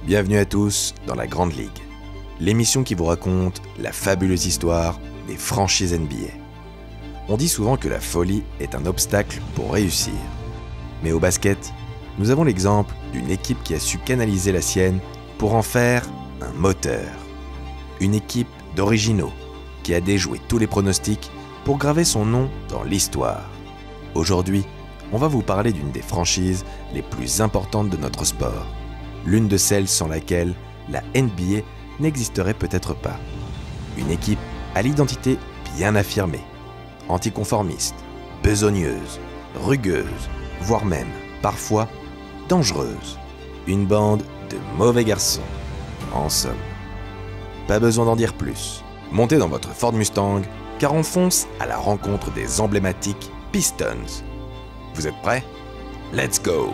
Bienvenue à tous dans la Grande Ligue, l'émission qui vous raconte la fabuleuse histoire des franchises NBA. On dit souvent que la folie est un obstacle pour réussir. Mais au basket, nous avons l'exemple d'une équipe qui a su canaliser la sienne pour en faire un moteur. Une équipe d'originaux qui a déjoué tous les pronostics pour graver son nom dans l'histoire. Aujourd'hui, on va vous parler d'une des franchises les plus importantes de notre sport. L'une de celles sans laquelle la NBA n'existerait peut-être pas. Une équipe à l'identité bien affirmée, anticonformiste, besogneuse, rugueuse, voire même, parfois, dangereuse. Une bande de mauvais garçons, en somme. Pas besoin d'en dire plus. Montez dans votre Ford Mustang, car on fonce à la rencontre des emblématiques Pistons. Vous êtes prêts? Let's go!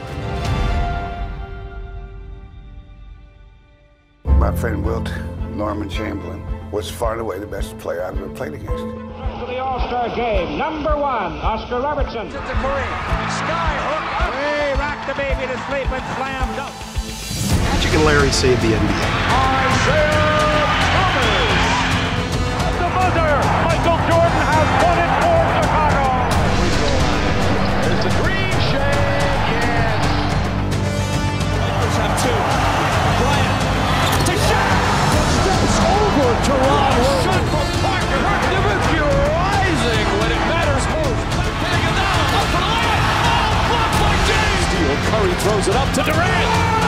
My friend Wilt, Norman Chamberlain, was far and away the best player I've ever played against. To the All-Star game, number one, Oscar Robertson. To Curry, sky hook, way rocked the baby to sleep and slammed up. Magic and Larry saved the NBA. Isaiah Thomas. At the buzzer, Michael Jordan has won it for Chicago. There's the green shade, yes. Lakers have two. Bryant to shot. Steps over Toronto. Shot from Parker. Nowitzki rising when it matters most. Hitting it down. Up for the layup. Oh, blocked by James. Steal. Curry throws it up to Durant.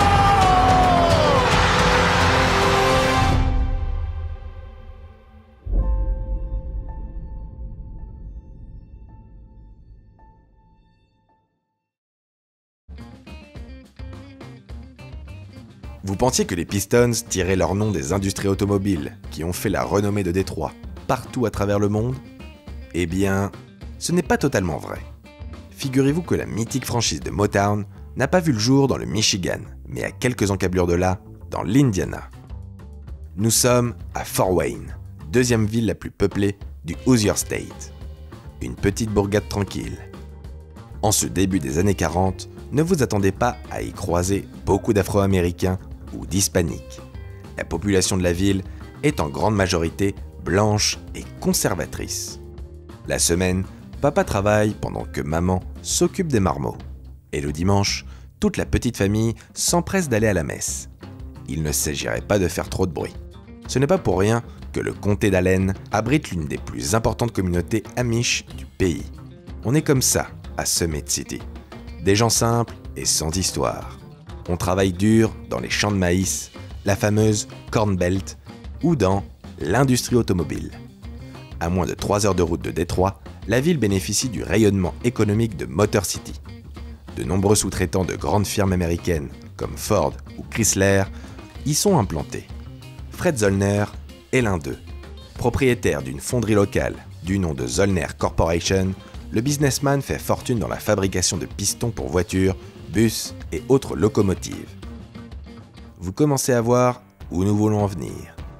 Vous pensiez que les Pistons tiraient leur nom des industries automobiles qui ont fait la renommée de Détroit partout à travers le monde? Eh bien, ce n'est pas totalement vrai. Figurez-vous que la mythique franchise de Motown n'a pas vu le jour dans le Michigan, mais à quelques encablures de là, dans l'Indiana. Nous sommes à Fort Wayne, deuxième ville la plus peuplée du Hoosier State. Une petite bourgade tranquille. En ce début des années 40, ne vous attendez pas à y croiser beaucoup d'Afro-Américains ou d'Hispaniques. La population de la ville est en grande majorité blanche et conservatrice. La semaine, papa travaille pendant que maman s'occupe des marmots. Et le dimanche, toute la petite famille s'empresse d'aller à la messe. Il ne s'agirait pas de faire trop de bruit. Ce n'est pas pour rien que le comté d'Allen abrite l'une des plus importantes communautés amish du pays. On est comme ça à Summit City. Des gens simples et sans histoire. On travaille dur dans les champs de maïs, la fameuse Corn Belt, ou dans l'industrie automobile. À moins de 3 heures de route de Détroit, la ville bénéficie du rayonnement économique de Motor City. De nombreux sous-traitants de grandes firmes américaines, comme Ford ou Chrysler, y sont implantés. Fred Zollner est l'un d'eux. Propriétaire d'une fonderie locale du nom de Zollner Corporation, le businessman fait fortune dans la fabrication de pistons pour voitures, bus et autres locomotives. Vous commencez à voir où nous voulons en venir.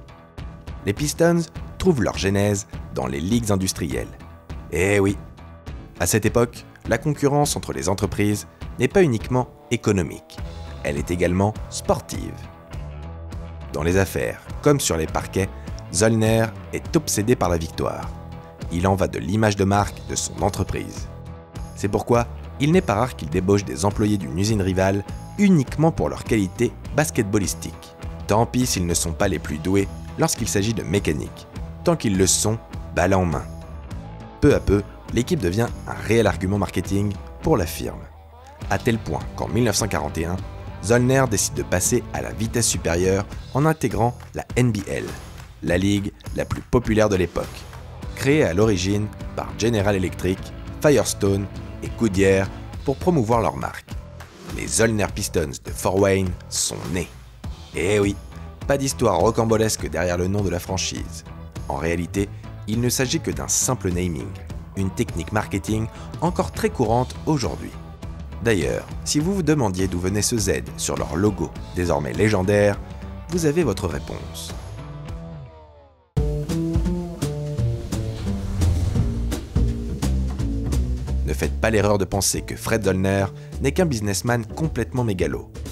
Les Pistons trouvent leur genèse dans les ligues industrielles. Eh oui, à cette époque, la concurrence entre les entreprises n'est pas uniquement économique, elle est également sportive. Dans les affaires, comme sur les parquets, Zollner est obsédé par la victoire. Il en va de l'image de marque de son entreprise. C'est pourquoi il n'est pas rare qu'il débauche des employés d'une usine rivale uniquement pour leur qualité basketballistique. Tant pis s'ils ne sont pas les plus doués lorsqu'il s'agit de mécanique, tant qu'ils le sont, balle en main. Peu à peu, l'équipe devient un réel argument marketing pour la firme. À tel point qu'en 1941, Zollner décide de passer à la vitesse supérieure en intégrant la NBL, la ligue la plus populaire de l'époque. Créée à l'origine par General Electric, Firestone et Goodyear pour promouvoir leur marque. Les Zollner Pistons de Fort Wayne sont nés. Et oui, pas d'histoire rocambolesque derrière le nom de la franchise. En réalité, il ne s'agit que d'un simple naming, une technique marketing encore très courante aujourd'hui. D'ailleurs, si vous vous demandiez d'où venait ce Z sur leur logo, désormais légendaire, vous avez votre réponse. Ne faites pas l'erreur de penser que Fred Zollner n'est qu'un businessman complètement mégalo.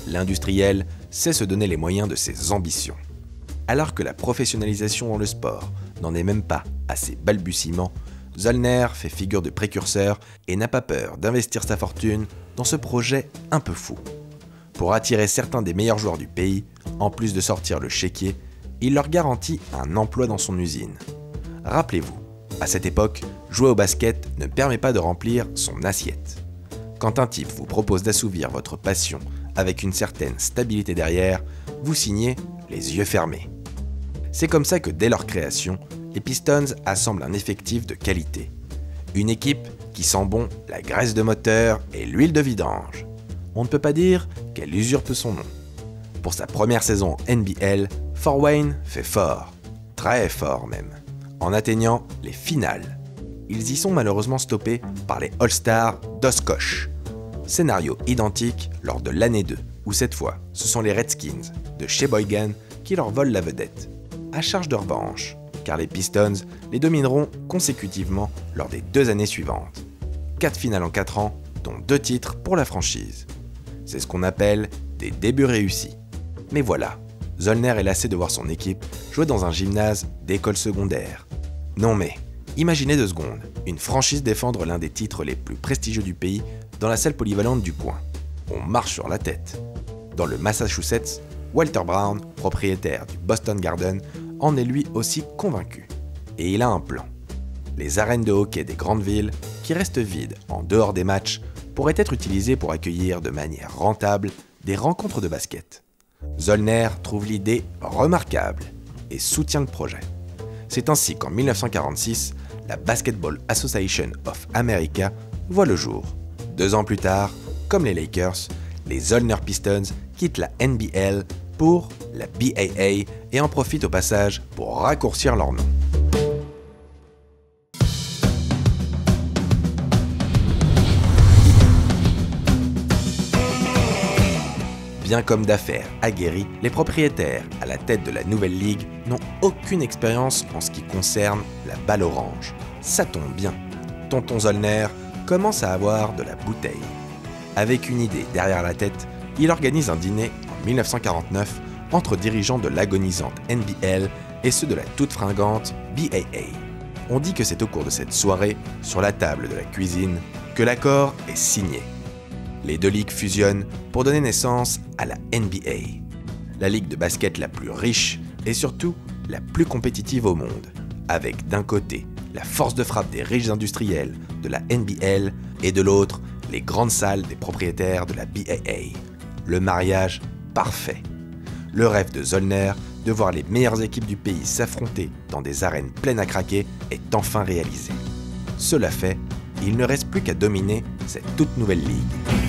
l'industriel sait se donner les moyens de ses ambitions. Alors que la professionnalisation dans le sport n'en est même pas à ses balbutiements, Zollner fait figure de précurseur et n'a pas peur d'investir sa fortune dans ce projet un peu fou. Pour attirer certains des meilleurs joueurs du pays, en plus de sortir le chéquier, il leur garantit un emploi dans son usine. Rappelez-vous, à cette époque, jouer au basket ne permet pas de remplir son assiette. Quand un type vous propose d'assouvir votre passion avec une certaine stabilité derrière, vous signez les yeux fermés. C'est comme ça que dès leur création, les Pistons assemblent un effectif de qualité. Une équipe qui sent bon la graisse de moteur et l'huile de vidange. On ne peut pas dire qu'elle usurpe son nom. Pour sa première saison NBL, Fort Wayne fait fort, très fort même, en atteignant les finales. Ils y sont malheureusement stoppés par les All-Stars d'Oshkosh. Scénario identique lors de l'année 2, où cette fois, ce sont les Redskins de Sheboygan qui leur volent la vedette. À charge de revanche, car les Pistons les domineront consécutivement lors des 2 années suivantes. 4 finales en 4 ans, dont 2 titres pour la franchise. C'est ce qu'on appelle des débuts réussis. Mais voilà, Zollner est lassé de voir son équipe jouer dans un gymnase d'école secondaire. Non mais, imaginez 2 secondes, une franchise défendre l'un des titres les plus prestigieux du pays dans la salle polyvalente du coin. On marche sur la tête. Dans le Massachusetts, Walter Brown, propriétaire du Boston Garden, en est lui aussi convaincu. Et il a un plan. Les arènes de hockey des grandes villes, qui restent vides en dehors des matchs, pourraient être utilisées pour accueillir de manière rentable des rencontres de basket. Zollner trouve l'idée remarquable et soutient le projet. C'est ainsi qu'en 1946, la Basketball Association of America voit le jour. 2 ans plus tard, comme les Lakers, les Zollner Pistons quittent la NBL pour la BAA et en profitent au passage pour raccourcir leur nom. Bien comme d'affaires aguerris, les propriétaires à la tête de la nouvelle ligue n'ont aucune expérience en ce qui concerne la balle orange. Ça tombe bien, tonton Zollner commence à avoir de la bouteille. Avec une idée derrière la tête, il organise un dîner en 1949 entre dirigeants de l'agonisante NBL et ceux de la toute fringante BAA. On dit que c'est au cours de cette soirée, sur la table de la cuisine, que l'accord est signé. Les 2 ligues fusionnent pour donner naissance à la NBA, la ligue de basket la plus riche et surtout la plus compétitive au monde, avec d'un côté la force de frappe des riches industriels de la NBL et de l'autre les grandes salles des propriétaires de la BAA. Le mariage parfait. Le rêve de Zollner de voir les meilleures équipes du pays s'affronter dans des arènes pleines à craquer est enfin réalisé. Cela fait, il ne reste plus qu'à dominer cette toute nouvelle ligue.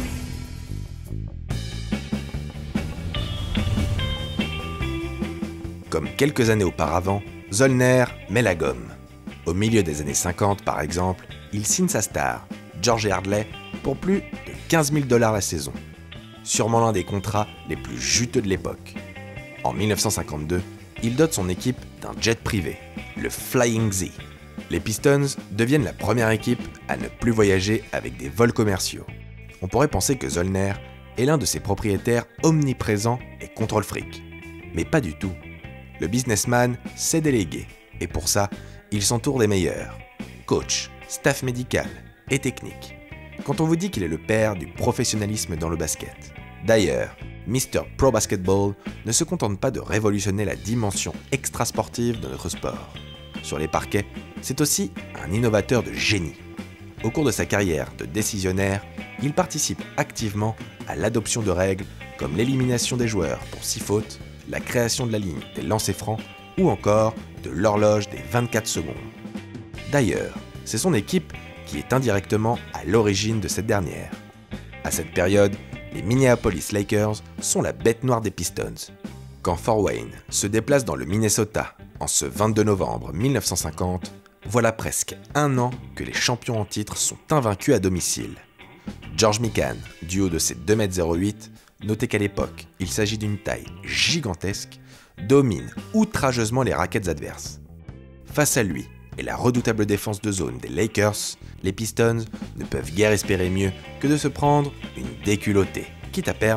Comme quelques années auparavant, Zollner met la gomme. Au milieu des années 50, par exemple, il signe sa star, George Yardley, pour plus de 15 000 $ la saison. Sûrement l'un des contrats les plus juteux de l'époque. En 1952, il dote son équipe d'un jet privé, le Flying Z. Les Pistons deviennent la première équipe à ne plus voyager avec des vols commerciaux. On pourrait penser que Zollner est l'un de ses propriétaires omniprésents et contrôle fric. Mais pas du tout. Le businessman sait déléguer, et pour ça, il s'entoure des meilleurs. Coach, staff médical et technique. Quand on vous dit qu'il est le père du professionnalisme dans le basket. D'ailleurs, Mr. Pro Basketball ne se contente pas de révolutionner la dimension extrasportive de notre sport. Sur les parquets, c'est aussi un innovateur de génie. Au cours de sa carrière de décisionnaire, il participe activement à l'adoption de règles comme l'élimination des joueurs pour 6 fautes, la création de la ligne des lancers francs ou encore de l'horloge des 24 secondes. D'ailleurs, c'est son équipe qui est indirectement à l'origine de cette dernière. À cette période, les Minneapolis Lakers sont la bête noire des Pistons. Quand Fort Wayne se déplace dans le Minnesota en ce 22 novembre 1950, voilà presque 1 an que les champions en titre sont invaincus à domicile. George Mikan, du haut de ses 2,08 m, notez qu'à l'époque, il s'agit d'une taille gigantesque, domine outrageusement les raquettes adverses. Face à lui et la redoutable défense de zone des Lakers, les Pistons ne peuvent guère espérer mieux que de se prendre une déculottée, quitte à perdre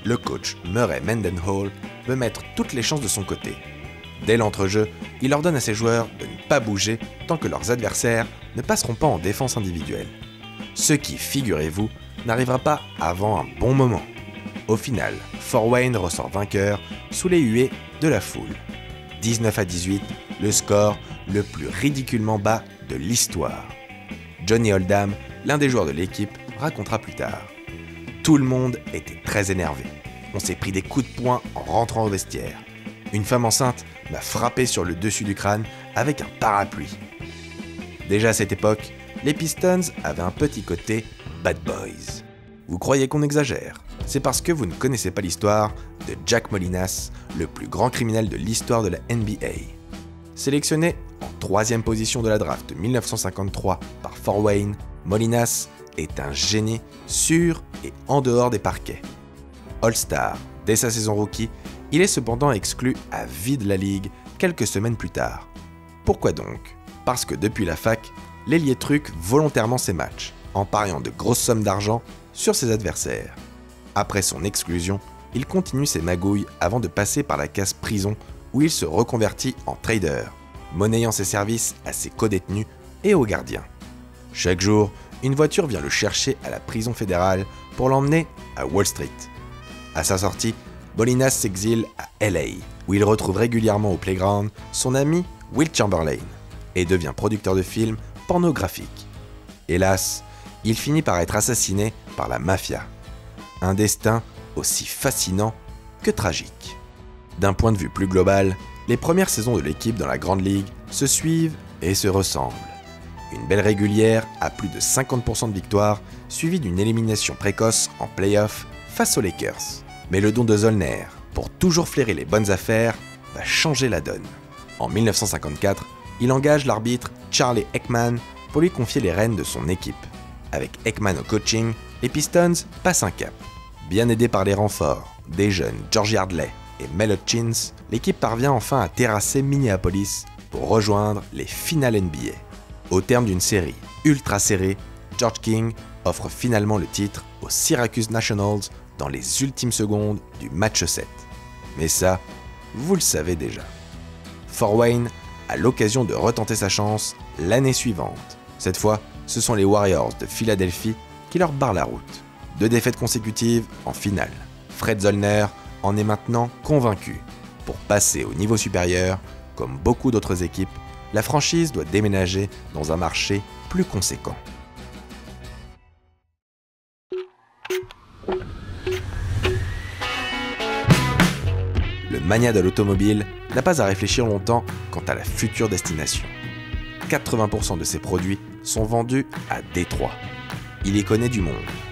le coach Murray Mendenhall veut mettre toutes les chances de son côté. Dès l'entrejeu, il ordonne à ses joueurs de ne pas bouger tant que leurs adversaires ne passeront pas en défense individuelle. Ce qui, figurez-vous, n'arrivera pas avant un bon moment. Au final, Fort Wayne ressort vainqueur sous les huées de la foule. 19-18, le score le plus ridiculement bas de l'histoire. Johnny Oldham, l'un des joueurs de l'équipe, racontera plus tard. Tout le monde était très énervé. On s'est pris des coups de poing en rentrant au vestiaire. Une femme enceinte m'a frappé sur le dessus du crâne avec un parapluie. Déjà à cette époque, les Pistons avaient un petit côté bad boys. Vous croyez qu'on exagère? C'est parce que vous ne connaissez pas l'histoire de Jack Molinas, le plus grand criminel de l'histoire de la NBA. Sélectionné en 3e position de la draft 1953 par Fort Wayne, Molinas est un génie sur et en dehors des parquets. All-Star dès sa saison rookie, il est cependant exclu à vie de la ligue quelques semaines plus tard. Pourquoi donc? Parce que depuis la fac, l'ailier truque volontairement ses matchs, en pariant de grosses sommes d'argent sur ses adversaires. Après son exclusion, il continue ses magouilles avant de passer par la case prison où il se reconvertit en trader, monnayant ses services à ses codétenus et aux gardiens. Chaque jour, une voiture vient le chercher à la prison fédérale pour l'emmener à Wall Street. À sa sortie, Molinas s'exile à LA, où il retrouve régulièrement au playground son ami Will Chamberlain et devient producteur de films pornographiques. Hélas, il finit par être assassiné par la mafia. Un destin aussi fascinant que tragique. D'un point de vue plus global, les premières saisons de l'équipe dans la Grande Ligue se suivent et se ressemblent. Une belle régulière à plus de 50% de victoires, suivie d'une élimination précoce en play-off face aux Lakers. Mais le don de Zollner, pour toujours flairer les bonnes affaires, va changer la donne. En 1954, il engage l'arbitre Charlie Ekman pour lui confier les rênes de son équipe. Avec Ekman au coaching, les Pistons passent un cap. Bien aidé par les renforts des jeunes George Yardley et Mel Hutchins, l'équipe parvient enfin à terrasser Minneapolis pour rejoindre les finales NBA. Au terme d'une série ultra serrée, George King offre finalement le titre aux Syracuse Nationals dans les ultimes secondes du match 7. Mais ça, vous le savez déjà. Fort Wayne a l'occasion de retenter sa chance l'année suivante. Cette fois, ce sont les Warriors de Philadelphie qui leur barrent la route. 2 défaites consécutives en finale. Fred Zollner en est maintenant convaincu. Pour passer au niveau supérieur, comme beaucoup d'autres équipes, la franchise doit déménager dans un marché plus conséquent. Le mania de l'automobile n'a pas à réfléchir longtemps quant à la future destination. 80% de ses produits sont vendus à Détroit. Il y connaît du monde.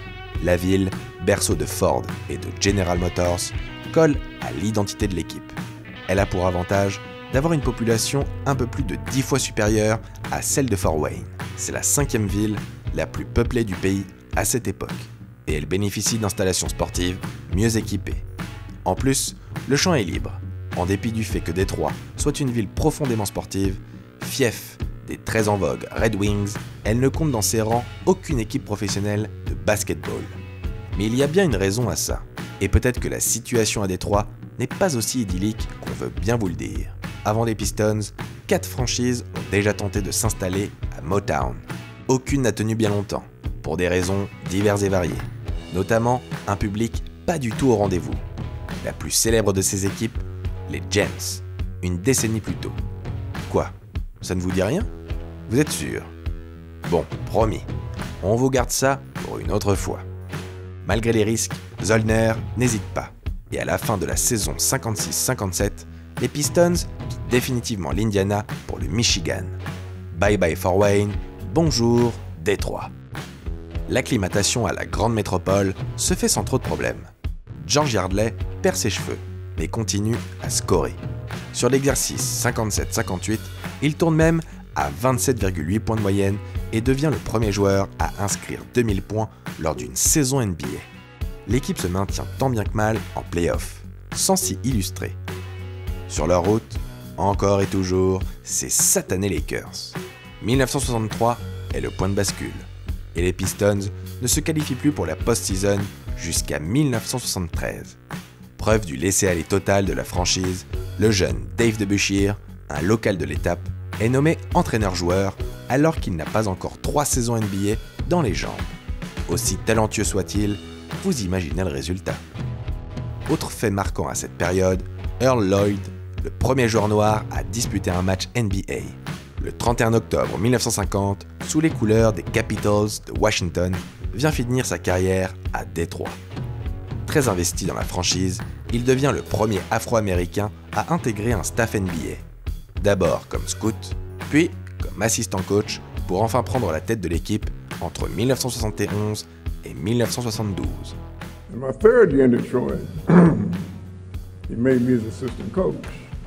La ville, berceau de Ford et de General Motors, colle à l'identité de l'équipe. Elle a pour avantage d'avoir une population un peu plus de 10 fois supérieure à celle de Fort Wayne. C'est la 5e ville la plus peuplée du pays à cette époque, et elle bénéficie d'installations sportives mieux équipées. En plus, le champ est libre. En dépit du fait que Détroit soit une ville profondément sportive, fief des très en vogue Red Wings, elle ne compte dans ses rangs aucune équipe professionnelle de basketball. Mais il y a bien une raison à ça, et peut-être que la situation à Détroit n'est pas aussi idyllique qu'on veut bien vous le dire. Avant les Pistons, 4 franchises ont déjà tenté de s'installer à Motown. Aucune n'a tenu bien longtemps, pour des raisons diverses et variées, notamment un public pas du tout au rendez-vous. La plus célèbre de ces équipes, les Jams, une décennie plus tôt. Quoi? Ça ne vous dit rien? Vous êtes sûr? Bon, promis, on vous garde ça pour une autre fois. Malgré les risques, Zollner n'hésite pas. Et à la fin de la saison 56-57, les Pistons quittent définitivement l'Indiana pour le Michigan. Bye bye Fort Wayne, bonjour Détroit. L'acclimatation à la grande métropole se fait sans trop de problèmes. George Yardley perd ses cheveux, mais continue à scorer. Sur l'exercice 57-58, il tourne même à 27,8 points de moyenne et devient le premier joueur à inscrire 2000 points lors d'une saison NBA. L'équipe se maintient tant bien que mal en play-off, sans s'y illustrer. Sur leur route, encore et toujours, ces satanés Lakers. 1963 est le point de bascule, et les Pistons ne se qualifient plus pour la post-season jusqu'à 1973. Preuve du laisser-aller total de la franchise, le jeune Dave DeBusschere, un local de l'étape, est nommé entraîneur-joueur alors qu'il n'a pas encore 3 saisons NBA dans les jambes. Aussi talentueux soit-il, vous imaginez le résultat. Autre fait marquant à cette période, Earl Lloyd, le premier joueur noir à disputer un match NBA. Le 31 octobre 1950, sous les couleurs des Capitals de Washington, vient finir sa carrière à Détroit. Très investi dans la franchise, il devient le premier Afro-Américain à intégrer un staff NBA. D'abord comme scout, puis comme assistant coach pour enfin prendre la tête de l'équipe entre 1971 et 1972. In my third year in Detroit, he made me his assistant coach.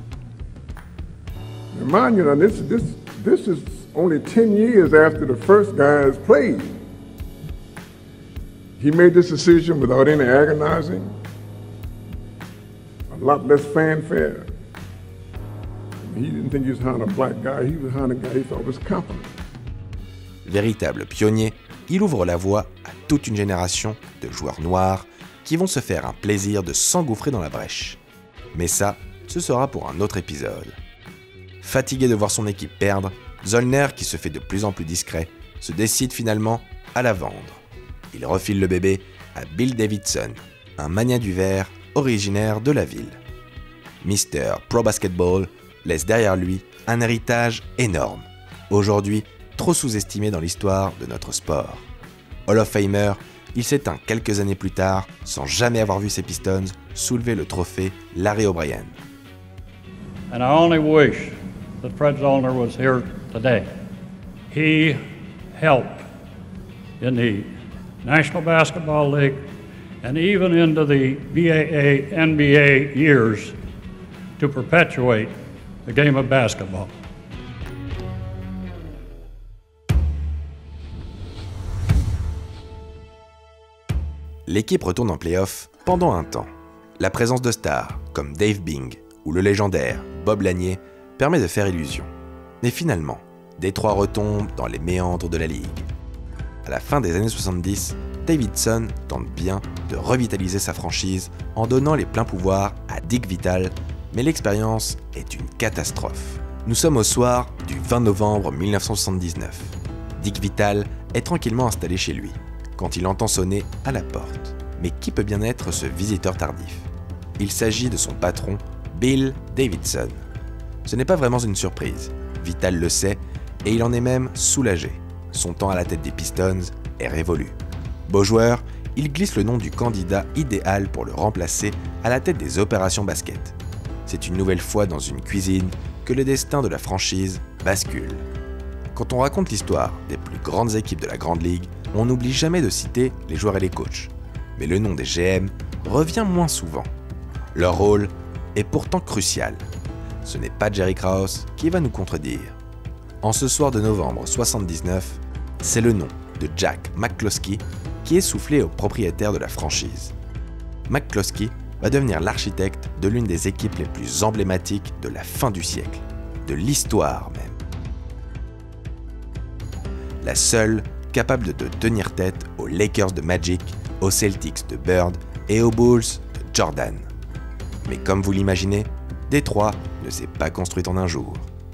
Now, mind you, now this is only 10 years after the first guys played. He made this decision without any agonizing, a lot less fanfare. He didn't think he was hiring a black guy, he was hiring a guy he thought was competent. Véritable pionnier, il ouvre la voie à toute une génération de joueurs noirs qui vont se faire un plaisir de s'engouffrer dans la brèche. Mais ça, ce sera pour un autre épisode. Fatigué de voir son équipe perdre, Zollner, qui se fait de plus en plus discret, se décide finalement à la vendre. Il refile le bébé à Bill Davidson, un magnat du verre originaire de la ville. Mr. Pro Basketball laisse derrière lui un héritage énorme, aujourd'hui trop sous-estimé dans l'histoire de notre sport. Hall of Famer, il s'éteint quelques années plus tard sans jamais avoir vu ses Pistons soulever le trophée Larry O'Brien. And I only wish that Fred Zollner was here today. He helped in the National Basketball League and even into the BAA, NBA years to perpetuate the game of basketball. L'équipe retourne en play-off pendant un temps. La présence de stars comme Dave Bing ou le légendaire Bob Lanier permet de faire illusion. Mais finalement, Détroit retombe dans les méandres de la ligue. À la fin des années 70, Davidson tente bien de revitaliser sa franchise en donnant les pleins pouvoirs à Dick Vitale, mais l'expérience est une catastrophe. Nous sommes au soir du 20 novembre 1979. Dick Vitale est tranquillement installé chez lui, quand il entend sonner à la porte. Mais qui peut bien être ce visiteur tardif? Il s'agit de son patron, Bill Davidson. Ce n'est pas vraiment une surprise, Vitale le sait, et il en est même soulagé. Son temps à la tête des Pistons est révolu. Beau joueur, il glisse le nom du candidat idéal pour le remplacer à la tête des opérations basket. C'est une nouvelle fois dans une cuisine que le destin de la franchise bascule. Quand on raconte l'histoire des plus grandes équipes de la Grande Ligue, on n'oublie jamais de citer les joueurs et les coachs. Mais le nom des GM revient moins souvent. Leur rôle est pourtant crucial. Ce n'est pas Jerry Krause qui va nous contredire. En ce soir de novembre 79, c'est le nom de Jack McCloskey qui est soufflé au propriétaire de la franchise. McCloskey va devenir l'architecte de l'une des équipes les plus emblématiques de la fin du siècle, de l'histoire même. La seule capable de tenir tête aux Lakers de Magic, aux Celtics de Bird et aux Bulls de Jordan. Mais comme vous l'imaginez, Détroit ne s'est pas construite en un jour.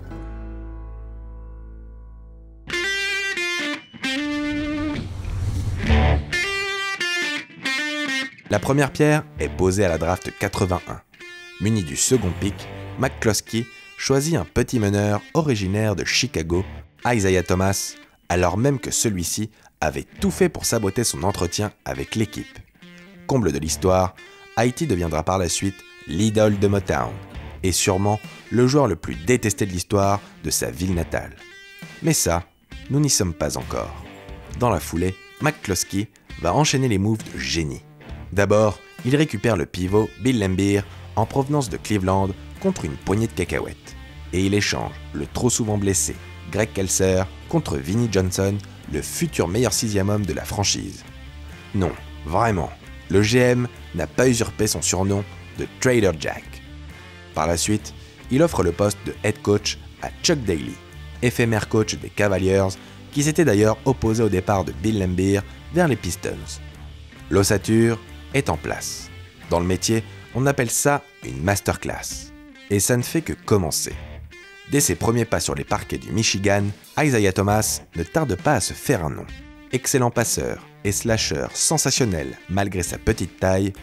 La première pierre est posée à la draft 81. Muni du second pick, McCloskey choisit un petit meneur originaire de Chicago, Isaiah Thomas, alors même que celui-ci avait tout fait pour saboter son entretien avec l'équipe. Comble de l'histoire, Haïti deviendra par la suite l'idole de Motown, et sûrement le joueur le plus détesté de l'histoire de sa ville natale. Mais ça, nous n'y sommes pas encore. Dans la foulée, McCloskey va enchaîner les moves de génie. D'abord, il récupère le pivot Bill Laimbeer en provenance de Cleveland contre une poignée de cacahuètes. Et il échange le trop souvent blessé Greg Kelser contre Vinnie Johnson, le futur meilleur sixième homme de la franchise. Non, vraiment, le GM n'a pas usurpé son surnom de Trader Jack. Par la suite, il offre le poste de head coach à Chuck Daly, éphémère coach des Cavaliers, qui s'était d'ailleurs opposé au départ de Bill Laimbeer vers les Pistons. L'ossature est en place. Dans le métier, on appelle ça une masterclass. Et ça ne fait que commencer. Dès ses premiers pas sur les parquets du Michigan, Isaiah Thomas ne tarde pas à se faire un nom. Excellent passeur et slasher sensationnel malgré sa petite taille,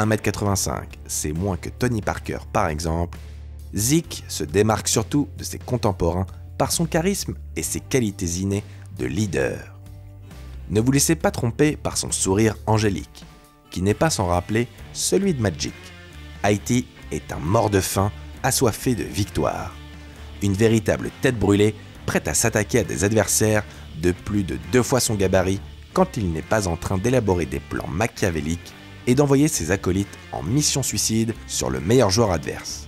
1m85, c'est moins que Tony Parker par exemple, Zeke se démarque surtout de ses contemporains par son charisme et ses qualités innées de leader. Ne vous laissez pas tromper par son sourire angélique, qui n'est pas sans rappeler celui de Magic. Haïti est un mort de faim, assoiffé de victoire. Une véritable tête brûlée, prête à s'attaquer à des adversaires de plus de 2 fois son gabarit quand il n'est pas en train d'élaborer des plans machiavéliques et d'envoyer ses acolytes en mission suicide sur le meilleur joueur adverse.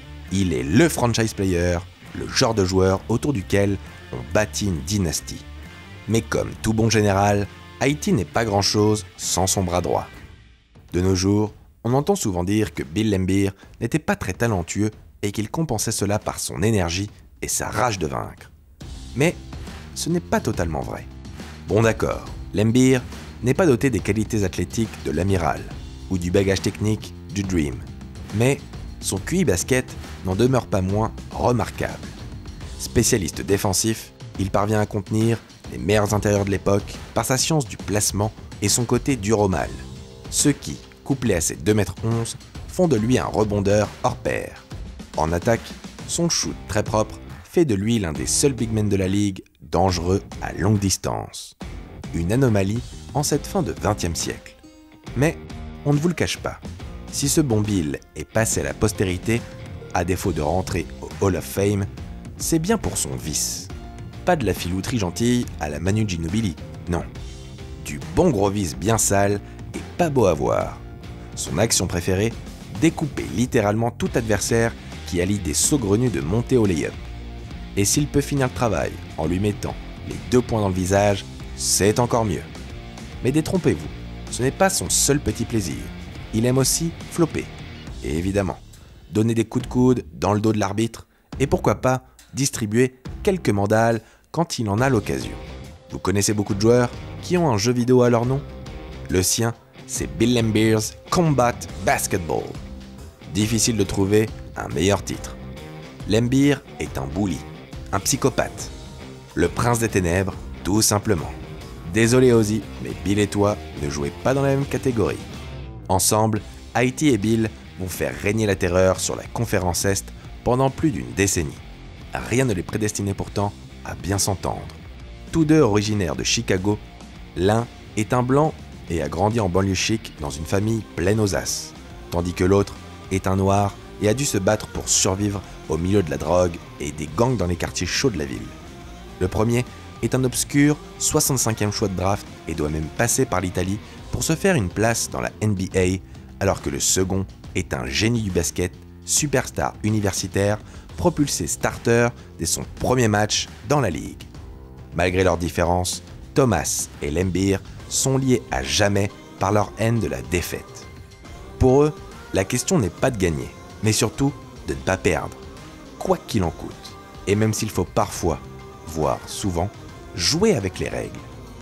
Il est le franchise player, le genre de joueur autour duquel on bâtit une dynastie. Mais comme tout bon général, Haïti n'est pas grand-chose sans son bras droit. De nos jours, on entend souvent dire que Bill Laimbeer n'était pas très talentueux et qu'il compensait cela par son énergie et sa rage de vaincre. Mais ce n'est pas totalement vrai. Bon d'accord, Laimbeer n'est pas doté des qualités athlétiques de l'amiral ou du bagage technique du Dream, mais son QI basket n'en demeure pas moins remarquable. Spécialiste défensif, il parvient à contenir les meilleurs intérieurs de l'époque par sa science du placement et son côté dur au mal, ce qui, couplé à ses 2m11, font de lui un rebondeur hors pair. En attaque, son shoot très propre fait de lui l'un des seuls big men de la ligue dangereux à longue distance. Une anomalie en cette fin de XXe siècle. Mais on ne vous le cache pas, si ce bon Bill est passé à la postérité, à défaut de rentrer au Hall of Fame, c'est bien pour son vice. Pas de la filouterie gentille à la Manu Ginobili, non. Du bon gros vice bien sale et pas beau à voir. Son action préférée, découper littéralement tout adversaire qui a l'idée saugrenue de monter au lay-up. Et s'il peut finir le travail en lui mettant les 2 points dans le visage, c'est encore mieux. Mais détrompez-vous, ce n'est pas son seul petit plaisir. Il aime aussi flopper. Et évidemment, donner des coups de coude dans le dos de l'arbitre et pourquoi pas distribuer quelques mandales quand il en a l'occasion. Vous connaissez beaucoup de joueurs qui ont un jeu vidéo à leur nom? Le sien, c'est Bill Laimbeer's Combat Basketball. Difficile de trouver un meilleur titre. Laimbeer est un bully, un psychopathe. Le prince des ténèbres, tout simplement. Désolé Ozzy, mais Bill et toi ne jouez pas dans la même catégorie. Ensemble, Haïti et Bill vont faire régner la terreur sur la conférence Est pendant plus d'une décennie. Rien ne les prédestinait pourtant à bien s'entendre. Tous deux originaires de Chicago, l'un est un blanc et a grandi en banlieue chic dans une famille pleine aux as, tandis que l'autre est un noir et a dû se battre pour survivre au milieu de la drogue et des gangs dans les quartiers chauds de la ville. Le premier est un obscur 65e choix de draft et doit même passer par l'Italie pour se faire une place dans la NBA, alors que le second est un génie du basket, superstar universitaire, propulsé starter dès son premier match dans la ligue. Malgré leurs différences, Thomas et Laimbeer sont liés à jamais par leur haine de la défaite. Pour eux, la question n'est pas de gagner, mais surtout de ne pas perdre, quoi qu'il en coûte, et même s'il faut parfois, voire souvent, jouer avec les règles.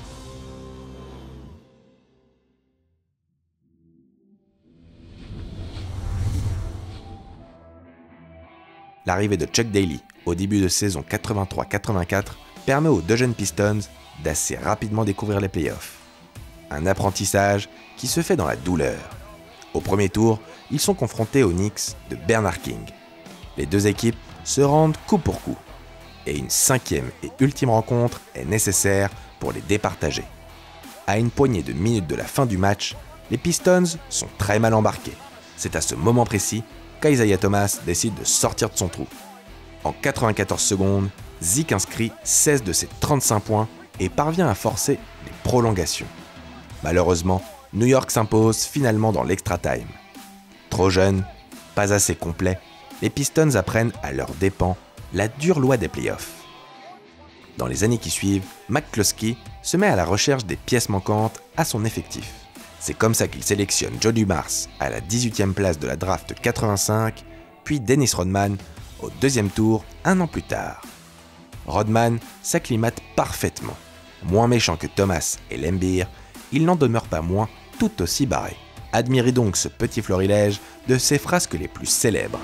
L'arrivée de Chuck Daly au début de saison 83-84 permet aux deux jeunes Pistons d'assez rapidement découvrir les playoffs. Un apprentissage qui se fait dans la douleur. Au premier tour, ils sont confrontés aux Knicks de Bernard King. Les deux équipes se rendent coup pour coup. Et une 5e et ultime rencontre est nécessaire pour les départager. À une poignée de minutes de la fin du match, les Pistons sont très mal embarqués. C'est à ce moment précis qu'Isaiah Thomas décide de sortir de son trou. En 94 secondes, Zeke inscrit 16 de ses 35 points et parvient à forcer les prolongations. Malheureusement, New York s'impose finalement dans l'extra time. Trop jeune, pas assez complet, les Pistons apprennent à leurs dépens la dure loi des playoffs. Dans les années qui suivent, McCloskey se met à la recherche des pièces manquantes à son effectif. C'est comme ça qu'il sélectionne Joe Dumars à la 18e place de la draft 85, puis Dennis Rodman au 2e tour un an plus tard. Rodman s'acclimate parfaitement. Moins méchant que Thomas et Laimbeer, il n'en demeure pas moins tout aussi barré. Admirez donc ce petit florilège de ses frasques les plus célèbres.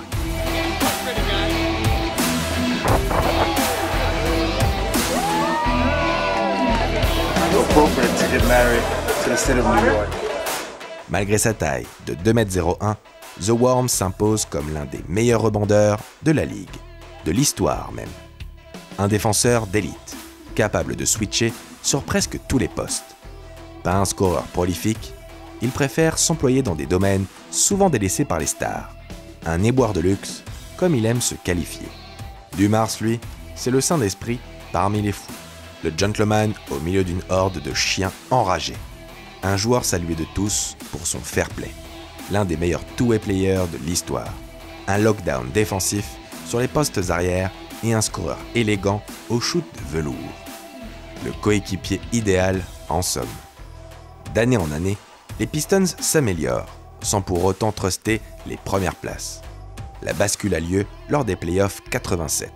Malgré sa taille de 2,01 m, The Worm s'impose comme l'un des meilleurs rebondeurs de la ligue, de l'histoire même. Un défenseur d'élite, capable de switcher sur presque tous les postes. Pas un scoreur prolifique, il préfère s'employer dans des domaines souvent délaissés par les stars. Un éboueur de luxe, comme il aime se qualifier. Dumars, lui, c'est le saint d'esprit parmi les fous. Le gentleman au milieu d'une horde de chiens enragés. Un joueur salué de tous pour son fair play. L'un des meilleurs two-way players de l'histoire. Un lockdown défensif sur les postes arrière et un scoreur élégant au shoot de velours. Le coéquipier idéal en somme. D'année en année, les Pistons s'améliorent, sans pour autant truster les premières places. La bascule a lieu lors des playoffs 87.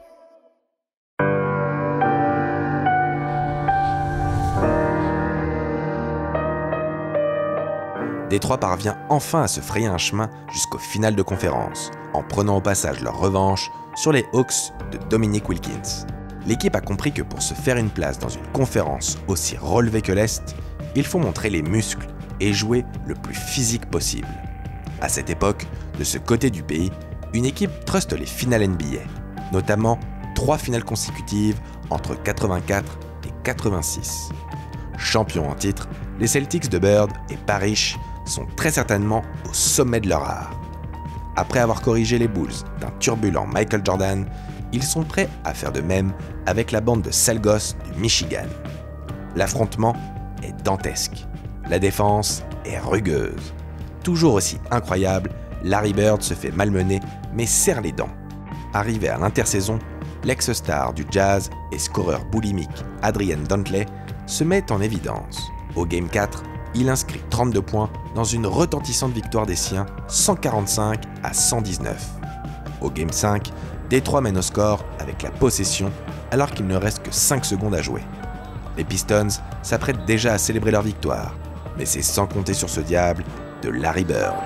Détroit parvient enfin à se frayer un chemin jusqu'aux finales de conférence, en prenant au passage leur revanche sur les Hawks de Dominique Wilkins. L'équipe a compris que pour se faire une place dans une conférence aussi relevée que l'Est, il faut montrer les muscles et jouer le plus physique possible. À cette époque, de ce côté du pays, une équipe truste les finales NBA, notamment 3 finales consécutives entre 84 et 86. Champions en titre, les Celtics de Bird et Parrish sont très certainement au sommet de leur art. Après avoir corrigé les Bulls d'un turbulent Michael Jordan, ils sont prêts à faire de même avec la bande de sales gosses du Michigan. L'affrontement est dantesque. La défense est rugueuse. Toujours aussi incroyable, Larry Bird se fait malmener mais serre les dents. Arrivé à l'intersaison, l'ex-star du Jazz et scoreur boulimique Adrian Dantley se met en évidence. Au Game 4, il inscrit 32 points dans une retentissante victoire des siens 145 à 119. Au Game 5, Détroit mène au score avec la possession alors qu'il ne reste que 5 secondes à jouer. Les Pistons s'apprêtent déjà à célébrer leur victoire, mais c'est sans compter sur ce diable de Larry Bird.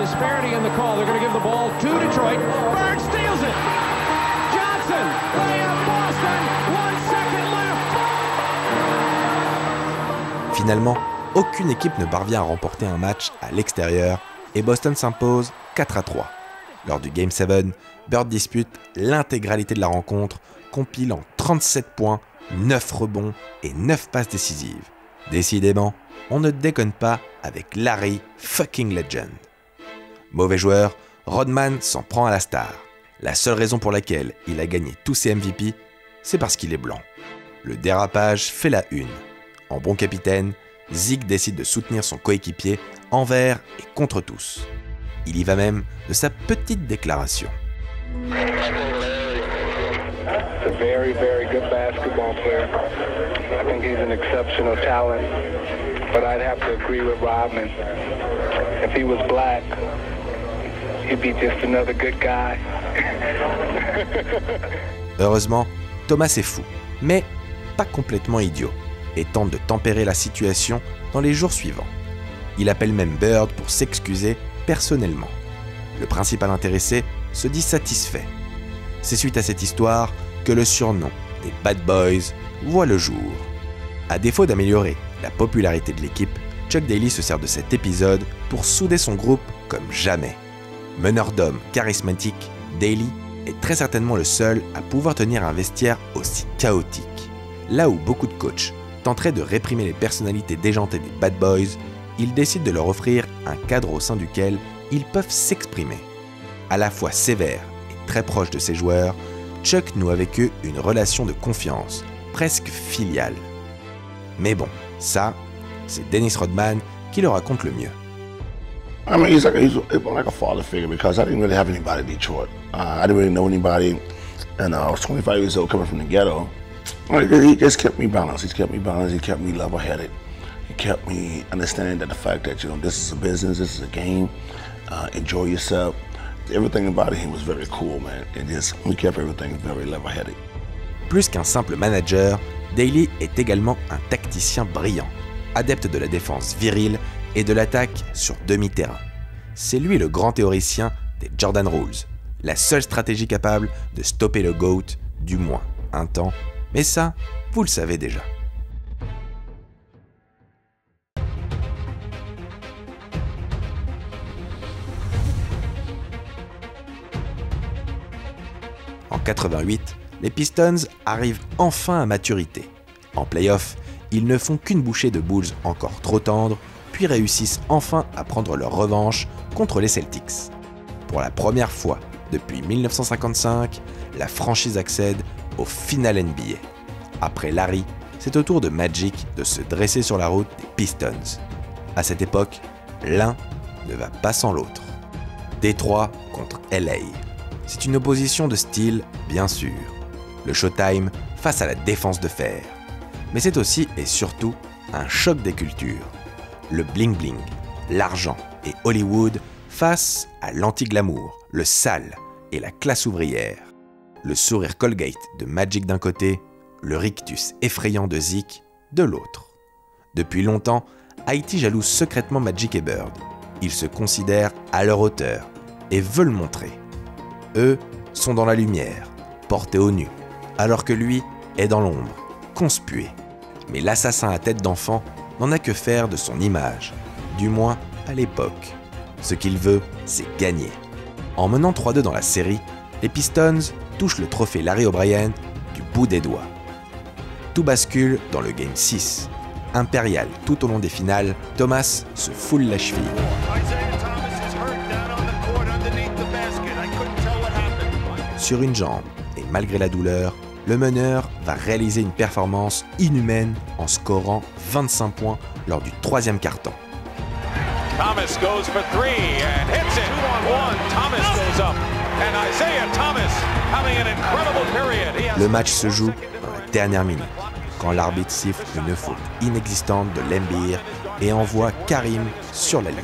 Finalement, aucune équipe ne parvient à remporter un match à l'extérieur et Boston s'impose 4-3. Lors du Game 7, Bird dispute l'intégralité de la rencontre, compilant 37 points, 9 rebonds et 9 passes décisives. Décidément, on ne déconne pas avec Larry fucking Legend. Mauvais joueur, Rodman s'en prend à la star. La seule raison pour laquelle il a gagné tous ses MVP, c'est parce qu'il est blanc. Le dérapage fait la une. En bon capitaine, Zig décide de soutenir son coéquipier envers et contre tous. Il y va même de sa petite déclaration. A very, very good basketball player. I think he's an exceptional talent. But I'd have to agree with Rodman. If he was black, he'd be just another good guy. Heureusement, Thomas est fou, mais pas complètement idiot, et tente de tempérer la situation dans les jours suivants. Il appelle même Bird pour s'excuser personnellement. Le principal intéressé se dit satisfait. C'est suite à cette histoire que le surnom des Bad Boys voit le jour. À défaut d'améliorer la popularité de l'équipe, Chuck Daly se sert de cet épisode pour souder son groupe comme jamais. Meneur d'hommes charismatique, Daly est très certainement le seul à pouvoir tenir un vestiaire aussi chaotique. Là où beaucoup de coachs tenteraient de réprimer les personnalités déjantées des Bad Boys, il décide de leur offrir un cadre au sein duquel ils peuvent s'exprimer. À la fois sévère et très proche de ses joueurs, Chuck noue avec eux une relation de confiance, presque filiale. Mais bon, ça, c'est Dennis Rodman qui le raconte le mieux. I mean, he's like a father figure because I didn't really have anybody in Detroit. I didn't really know anybody, and I was 25 years old coming from the ghetto. He just kept me balanced. He kept me balanced. He kept me level-headed. He kept me understanding that the fact that, you know, this is a business, this is a game. Enjoy yourself. Everything about him was very cool, man. We kept everything very level-headed. Plus qu'un simple manager, Daly est également un tacticien brillant, adepte de la défense virile et de l'attaque sur demi-terrain. C'est lui le grand théoricien des Jordan Rules, la seule stratégie capable de stopper le GOAT, du moins un temps, mais ça, vous le savez déjà. En 88, les Pistons arrivent enfin à maturité. En play-off, ils ne font qu'une bouchée de Bulls encore trop tendre, puis réussissent enfin à prendre leur revanche contre les Celtics. Pour la première fois depuis 1955, la franchise accède au final NBA. Après Larry, c'est au tour de Magic de se dresser sur la route des Pistons. À cette époque, l'un ne va pas sans l'autre. Détroit contre LA. C'est une opposition de style, bien sûr. Le Showtime face à la défense de fer. Mais c'est aussi et surtout un choc des cultures. Le bling-bling, l'argent et Hollywood face à l'anti-glamour, le sale et la classe ouvrière. Le sourire Colgate de Magic d'un côté, le rictus effrayant de Zeke de l'autre. Depuis longtemps, Haïti jalouse secrètement Magic et Bird. Ils se considèrent à leur hauteur et veulent montrer. Eux sont dans la lumière, portés au nu, alors que lui est dans l'ombre, conspué. Mais l'assassin à tête d'enfant n'en a que faire de son image, du moins à l'époque. Ce qu'il veut, c'est gagner. En menant 3-2 dans la série, les Pistons touchent le trophée Larry O'Brien du bout des doigts. Tout bascule dans le Game 6. Impérial tout au long des finales, Thomas se foule la cheville. Sur une jambe, et malgré la douleur, le meneur va réaliser une performance inhumaine en scorant 25 points lors du 3e quart-temps. Thomas goes for three and hits it. 2-on-1. Thomas goes up. And Isaiah Thomas having an incredible period. Le match se joue dans la dernière minute, quand l'arbitre siffle une faute inexistante de Lembir et envoie Karim sur la ligne.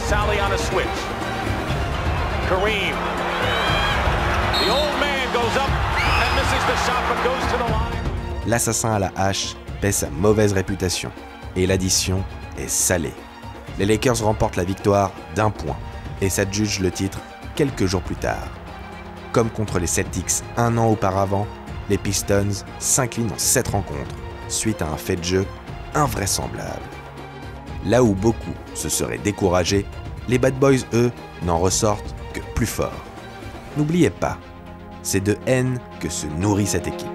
Kareem. The old man goes up and misses the shot but goes to the line. L'assassin à la hache paie sa mauvaise réputation et l'addition est salée. Les Lakers remportent la victoire d'1 point et s'adjugent le titre quelques jours plus tard. Comme contre les Celtics un an auparavant, les Pistons s'inclinent en 7 rencontres suite à un fait de jeu invraisemblable. Là où beaucoup se seraient découragés, les Bad Boys, eux, n'en ressortent que plus forts. N'oubliez pas, c'est de haine que se nourrit cette équipe.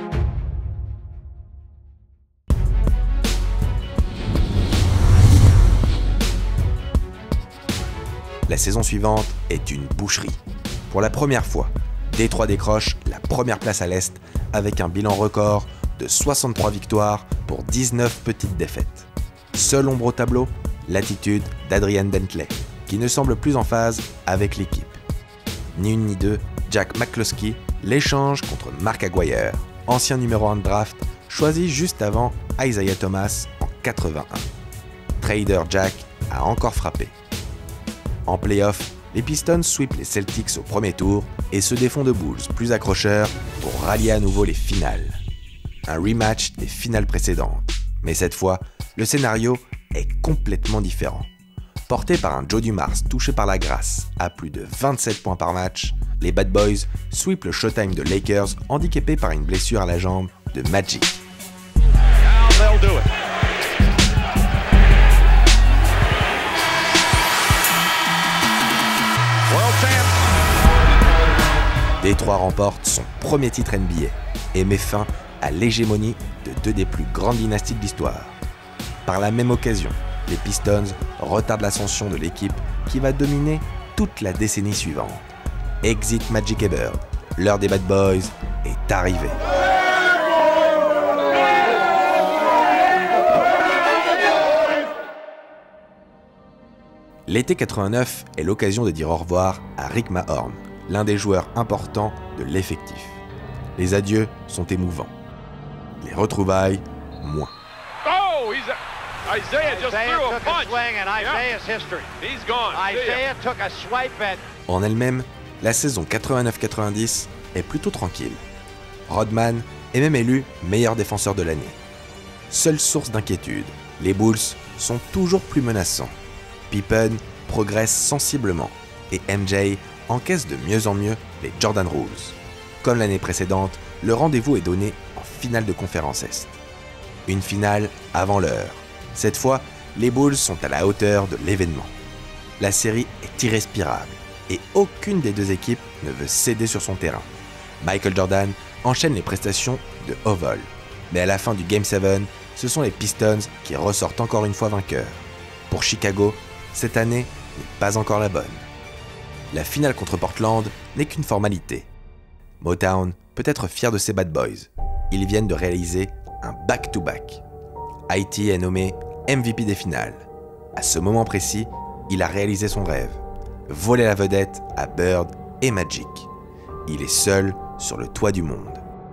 La saison suivante est une boucherie. Pour la première fois, Détroit décroche la première place à l'Est avec un bilan record de 63 victoires pour 19 petites défaites. Seule ombre au tableau, l'attitude d'Adrian Bentley, qui ne semble plus en phase avec l'équipe. Ni une ni deux, Jack McCloskey l'échange contre Mark Aguirre, ancien numéro 1 de draft, choisi juste avant Isaiah Thomas en 81. Trader Jack a encore frappé. En play-off, les Pistons sweepent les Celtics au premier tour et se défont de Bulls plus accrocheurs pour rallier à nouveau les finales. Un rematch des finales précédentes. Mais cette fois, le scénario est complètement différent. Portés par un Joe Dumars touché par la grâce à plus de 27 points par match, les Bad Boys sweepent le Showtime de Lakers handicapé par une blessure à la jambe de Magic. Détroit remporte son premier titre NBA et met fin à l'hégémonie de deux des plus grandes dynasties de l'histoire. Par la même occasion, les Pistons retardent l'ascension de l'équipe qui va dominer toute la décennie suivante. Exit Magic et Bird, l'heure des Bad Boys est arrivée. L'été 89 est l'occasion de dire au revoir à Rick Mahorn, l'un des joueurs importants de l'effectif. Les adieux sont émouvants. Les retrouvailles, moins. Oh, Isaiah just threw a punch. He's gone. Isaiah took a swipe at. En elle-même, la saison 89-90 est plutôt tranquille. Rodman est même élu meilleur défenseur de l'année. Seule source d'inquiétude, les Bulls sont toujours plus menaçants. Pippen progresse sensiblement et MJ encaisse de mieux en mieux les Jordan Rules. Comme l'année précédente, le rendez-vous est donné en finale de conférence Est. Une finale avant l'heure. Cette fois, les Bulls sont à la hauteur de l'événement. La série est irrespirable et aucune des deux équipes ne veut céder sur son terrain. Michael Jordan enchaîne les prestations de haut vol. Mais à la fin du Game 7, ce sont les Pistons qui ressortent encore une fois vainqueurs. Pour Chicago, cette année n'est pas encore la bonne. La finale contre Portland n'est qu'une formalité. Motown peut être fier de ses Bad Boys. Ils viennent de réaliser un back-to-back. Haïti est nommé MVP des finales. À ce moment précis, il a réalisé son rêve. Voler la vedette à Bird et Magic. Il est seul sur le toit du monde.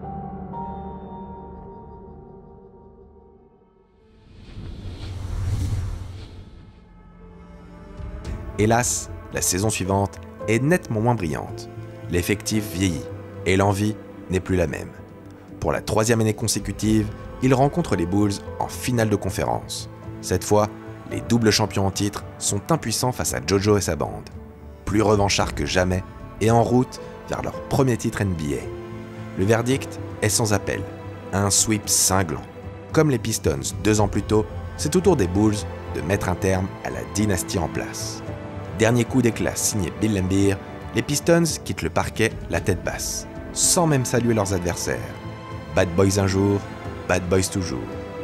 Hélas, la saison suivante est nettement moins brillante. L'effectif vieillit et l'envie n'est plus la même. Pour la 3e année consécutive, ils rencontrent les Bulls en finale de conférence. Cette fois, les doubles champions en titre sont impuissants face à JoJo et sa bande. Plus revanchards que jamais et en route vers leur premier titre NBA. Le verdict est sans appel, un sweep cinglant. Comme les Pistons 2 ans plus tôt, c'est au tour des Bulls de mettre un terme à la dynastie en place. Dernier coup d'éclat signé Bill Laimbeer, les Pistons quittent le parquet la tête basse, sans même saluer leurs adversaires. Bad Boys un jour, Bad Boys toujours.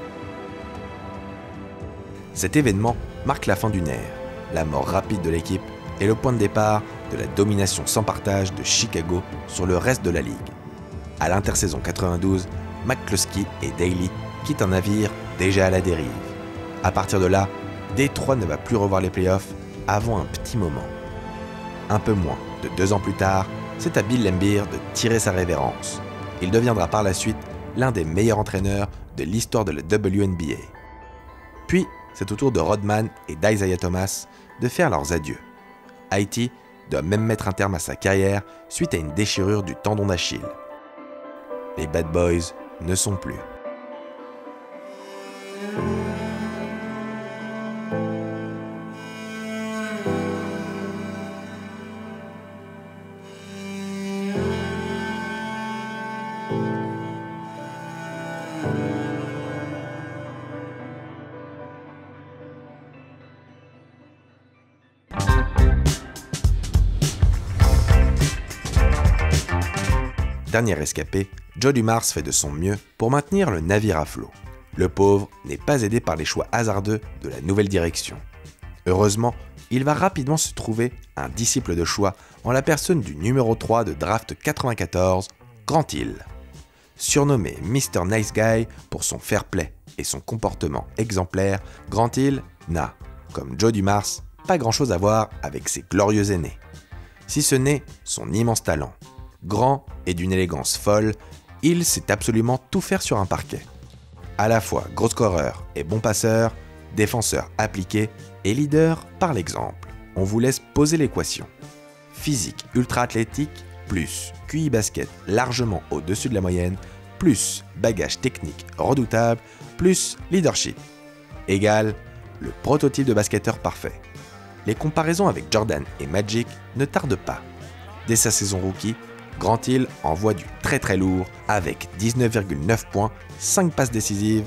Cet événement marque la fin d'une ère, la mort rapide de l'équipe et le point de départ de la domination sans partage de Chicago sur le reste de la ligue. À l'intersaison 92, McCloskey et Daly quittent un navire déjà à la dérive. À partir de là, Détroit ne va plus revoir les playoffs avant un petit moment. Un peu moins de 2 ans plus tard, c'est à Bill Laimbeer de tirer sa révérence. Il deviendra par la suite l'un des meilleurs entraîneurs de l'histoire de la WNBA. Puis, c'est au tour de Rodman et d'Isaiah Thomas de faire leurs adieux. Haïti doit même mettre un terme à sa carrière suite à une déchirure du tendon d'Achille. Les Bad Boys ne sont plus. Dernier rescapé, Joe Dumars fait de son mieux pour maintenir le navire à flot. Le pauvre n'est pas aidé par les choix hasardeux de la nouvelle direction. Heureusement, il va rapidement se trouver un disciple de choix en la personne du numéro 3 de draft 94, Grant Hill. Surnommé Mr. Nice Guy pour son fair play et son comportement exemplaire, Grant Hill n'a, comme Joe Dumars, pas grand-chose à voir avec ses glorieux aînés. Si ce n'est son immense talent. Grand et d'une élégance folle, Hill sait absolument tout faire sur un parquet. À la fois gros scoreur et bon passeur, défenseur appliqué et leader par l'exemple. On vous laisse poser l'équation. Physique ultra athlétique, plus QI basket largement au-dessus de la moyenne, plus bagage technique redoutable, plus leadership, égale le prototype de basketteur parfait. Les comparaisons avec Jordan et Magic ne tardent pas. Dès sa saison rookie, Grant Hill envoie du très lourd avec 19,9 points, 5 passes décisives,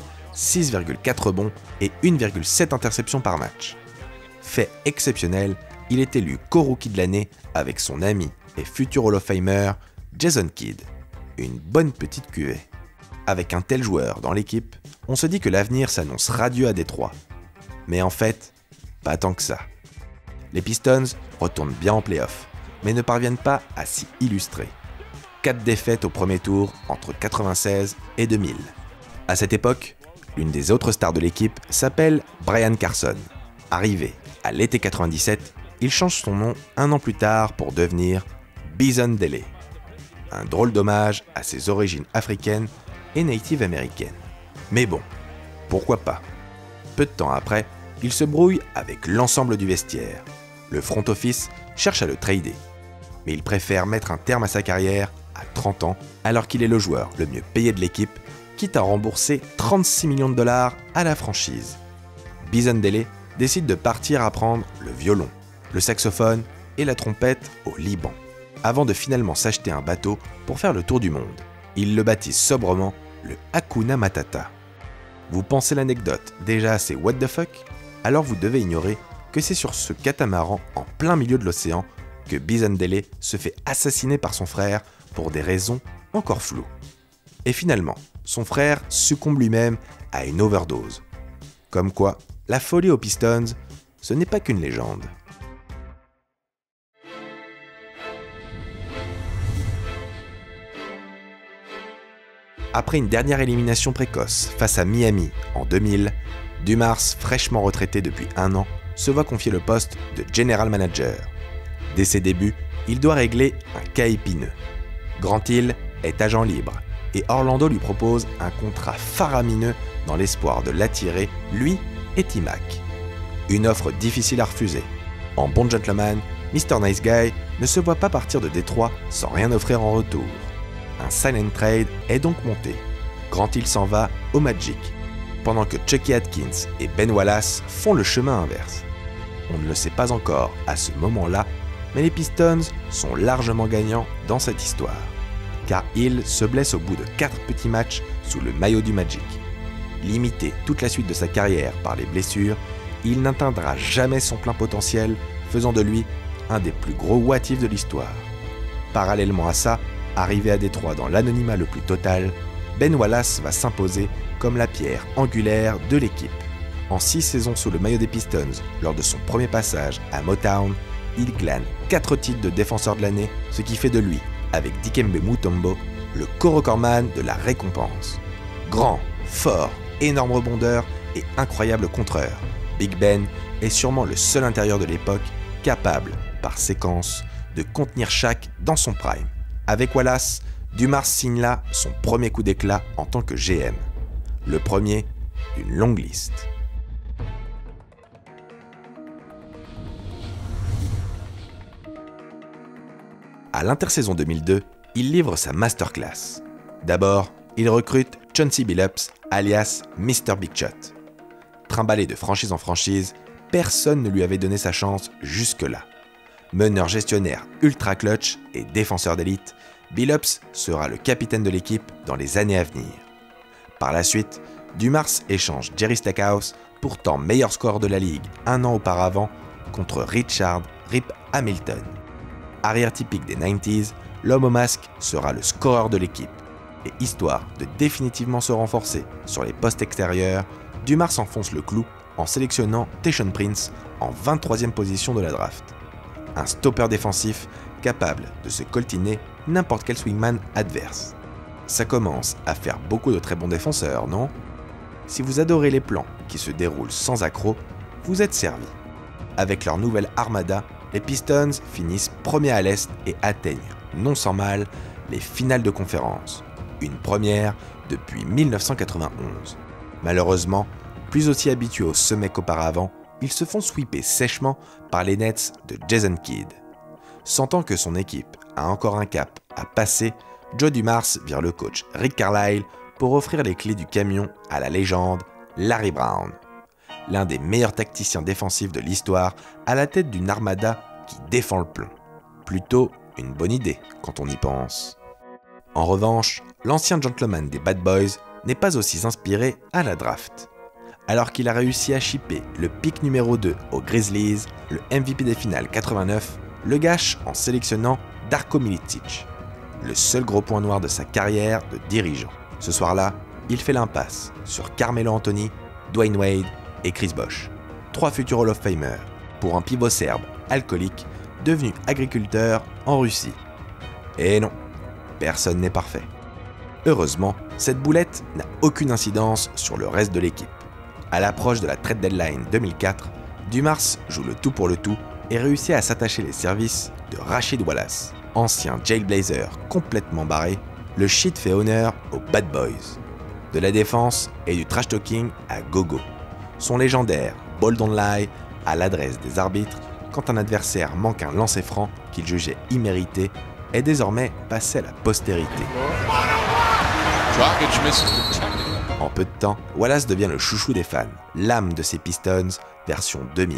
6,4 rebonds et 1,7 interceptions par match. Fait exceptionnel, il est élu co-rookie de l'année avec son ami et futur Hall of Famer Jason Kidd. Une bonne petite cuvée. Avec un tel joueur dans l'équipe, on se dit que l'avenir s'annonce radieux à Détroit. Mais en fait, pas tant que ça. Les Pistons retournent bien en play-off, mais ne parviennent pas à s'y illustrer. 4 défaites au premier tour entre 96 et 2000. À cette époque, l'une des autres stars de l'équipe s'appelle Brian Carson. Arrivé à l'été 97, il change son nom un an plus tard pour devenir Bison Dele. Un drôle d'hommage à ses origines africaines et native américaines. Mais bon, pourquoi pas? Peu de temps après, il se brouille avec l'ensemble du vestiaire. Le front office cherche à le trader. Mais il préfère mettre un terme à sa carrière à 30 ans, alors qu'il est le joueur le mieux payé de l'équipe, quitte à rembourser 36 millions de dollars à la franchise. Bisondele décide de partir apprendre le violon, le saxophone et la trompette au Liban, avant de finalement s'acheter un bateau pour faire le tour du monde. Il le baptise sobrement le Hakuna Matata. Vous pensez l'anecdote déjà assez what the fuck? Alors vous devez ignorer que c'est sur ce catamaran en plein milieu de l'océan que Bisondele se fait assassiner par son frère pour des raisons encore floues. Et finalement, son frère succombe lui-même à une overdose. Comme quoi, la folie aux Pistons, ce n'est pas qu'une légende. Après une dernière élimination précoce face à Miami en 2000, Dumars, fraîchement retraité depuis 1 an, se voit confier le poste de General Manager. Dès ses débuts, il doit régler un cas épineux. Grant Hill est agent libre et Orlando lui propose un contrat faramineux dans l'espoir de l'attirer, lui et T-Mac. Une offre difficile à refuser. En bon gentleman, Mr. Nice Guy ne se voit pas partir de Détroit sans rien offrir en retour. Un silent trade est donc monté. Grant Hill s'en va au Magic, pendant que Chucky Atkins et Ben Wallace font le chemin inverse. On ne le sait pas encore à ce moment-là, mais les Pistons sont largement gagnants dans cette histoire, car Hill se blesse au bout de 4 petits matchs sous le maillot du Magic. Limité toute la suite de sa carrière par les blessures, il n'atteindra jamais son plein potentiel, faisant de lui un des plus gros what-if de l'histoire. Parallèlement à ça, arrivé à Détroit dans l'anonymat le plus total, Ben Wallace va s'imposer comme la pierre angulaire de l'équipe. En 6 saisons sous le maillot des Pistons, lors de son premier passage à Motown, il glane 4 titres de défenseur de l'année, ce qui fait de lui, avec Dikembe Mutombo, le co-recordman de la récompense. Grand, fort, énorme rebondeur et incroyable contreur, Big Ben est sûrement le seul intérieur de l'époque capable, par séquence, de contenir Shaq dans son prime. Avec Wallace, Dumars signe là son premier coup d'éclat en tant que GM. Le premier d'une longue liste. À l'intersaison 2002, il livre sa masterclass. D'abord, il recrute Chauncey Billups, alias Mr. Big Shot. Trimballé de franchise en franchise, personne ne lui avait donné sa chance jusque-là. Meneur gestionnaire ultra clutch et défenseur d'élite, Billups sera le capitaine de l'équipe dans les années à venir. Par la suite, Dumars échange Jerry Stackhouse, pourtant meilleur scoreur de la ligue 1 an auparavant, contre Richard Rip Hamilton. Arrière typique des 90s, l'homme au masque sera le scoreur de l'équipe. Et histoire de définitivement se renforcer sur les postes extérieurs, Dumars enfonce le clou en sélectionnant Tayshaun Prince en 23e position de la draft. Un stopper défensif capable de se coltiner n'importe quel swingman adverse. Ça commence à faire beaucoup de très bons défenseurs, non? Si vous adorez les plans qui se déroulent sans accroc, vous êtes servi. Avec leur nouvelle armada, les Pistons finissent premiers à l'Est et atteignent, non sans mal, les finales de conférence. Une première depuis 1991. Malheureusement, plus aussi habitués au sommet qu'auparavant, ils se font sweeper sèchement par les Nets de Jason Kidd. Sentant que son équipe a encore un cap à passer, Joe Dumars vire le coach Rick Carlisle pour offrir les clés du camion à la légende Larry Brown. L'un des meilleurs tacticiens défensifs de l'histoire à la tête d'une armada qui défend le plomb. Plutôt une bonne idée quand on y pense. En revanche, l'ancien gentleman des Bad Boys n'est pas aussi inspiré à la draft. Alors qu'il a réussi à shipper le pick numéro 2 aux Grizzlies, le MVP des finales 89 le gâche en sélectionnant Darko Milicic, le seul gros point noir de sa carrière de dirigeant. Ce soir-là, il fait l'impasse sur Carmelo Anthony, Dwayne Wade et Chris Bosh, 3 futurs Hall of Famers, pour un pivot serbe alcoolique devenu agriculteur en Russie. Et non, personne n'est parfait. Heureusement, cette boulette n'a aucune incidence sur le reste de l'équipe. À l'approche de la trade deadline 2004, Dumars joue le tout pour le tout et réussit à s'attacher les services de Rasheed Wallace, ancien jailblazer complètement barré, le shit fait honneur aux Bad Boys. De la défense et du trash talking à gogo. Son légendaire Ball Don't Lie à l'adresse des arbitres quand un adversaire manque un lancer franc qu'il jugeait immérité est désormais passé à la postérité. En peu de temps, Wallace devient le chouchou des fans, l'âme de ces Pistons, version 2000.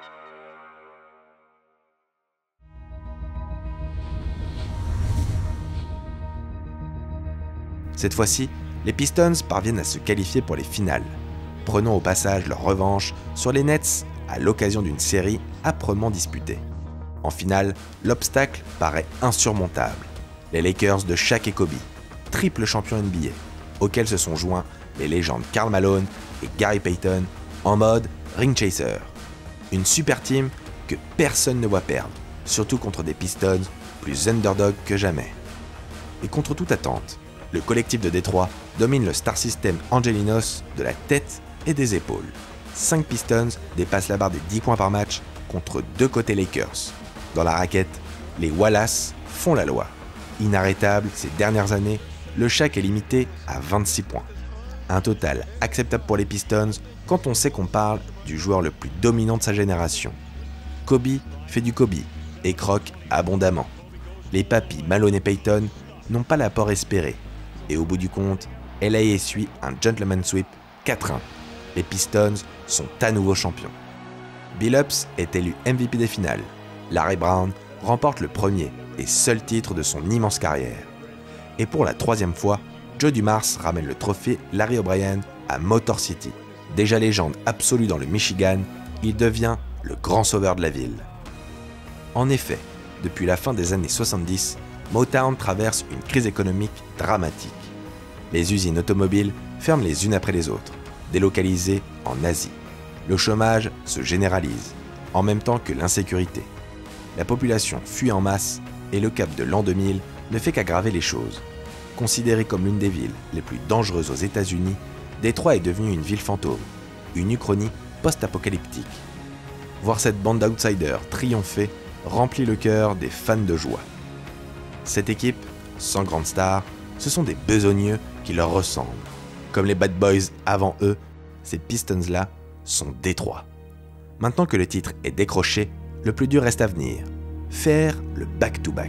Cette fois-ci, les Pistons parviennent à se qualifier pour les finales, prenant au passage leur revanche sur les Nets à l'occasion d'une série âprement disputée. En finale, l'obstacle paraît insurmontable. Les Lakers de Shaq et Kobe, triple champion NBA, auxquels se sont joints les légendes Karl Malone et Gary Payton en mode ring chaser. Une super team que personne ne voit perdre, surtout contre des Pistons plus underdog que jamais. Et contre toute attente, le collectif de Détroit domine le star system Angelinos de la tête et des épaules. 5 Pistons dépassent la barre des 10 points par match contre 2 côtés Lakers. Dans la raquette, les Wallace font la loi. Inarrêtable ces dernières années, le Shaq est limité à 26 points. Un total acceptable pour les Pistons quand on sait qu'on parle du joueur le plus dominant de sa génération. Kobe fait du Kobe et croque abondamment. Les papis Malone et Payton n'ont pas l'apport espéré. Et au bout du compte, LA essuie un gentleman sweep 4-1. Les Pistons sont à nouveau champions. Billups est élu MVP des finales. Larry Brown remporte le premier et seul titre de son immense carrière. Et pour la 3e fois, Joe Dumars ramène le trophée Larry O'Brien à Motor City. Déjà légende absolue dans le Michigan, il devient le grand sauveur de la ville. En effet, depuis la fin des années 70, Motown traverse une crise économique dramatique. Les usines automobiles ferment les unes après les autres, délocalisées en Asie. Le chômage se généralise, en même temps que l'insécurité. La population fuit en masse et le cap de l'an 2000 ne fait qu'aggraver les choses. Considérée comme l'une des villes les plus dangereuses aux États-Unis, Détroit est devenue une ville fantôme, une uchronie post-apocalyptique. Voir cette bande d'outsiders triompher remplit le cœur des fans de joie. Cette équipe, sans grande star, ce sont des besogneux qui leur ressemblent. Comme les Bad Boys avant eux, ces Pistons-là sont Détroit. Maintenant que le titre est décroché, le plus dur reste à venir, faire le back-to-back.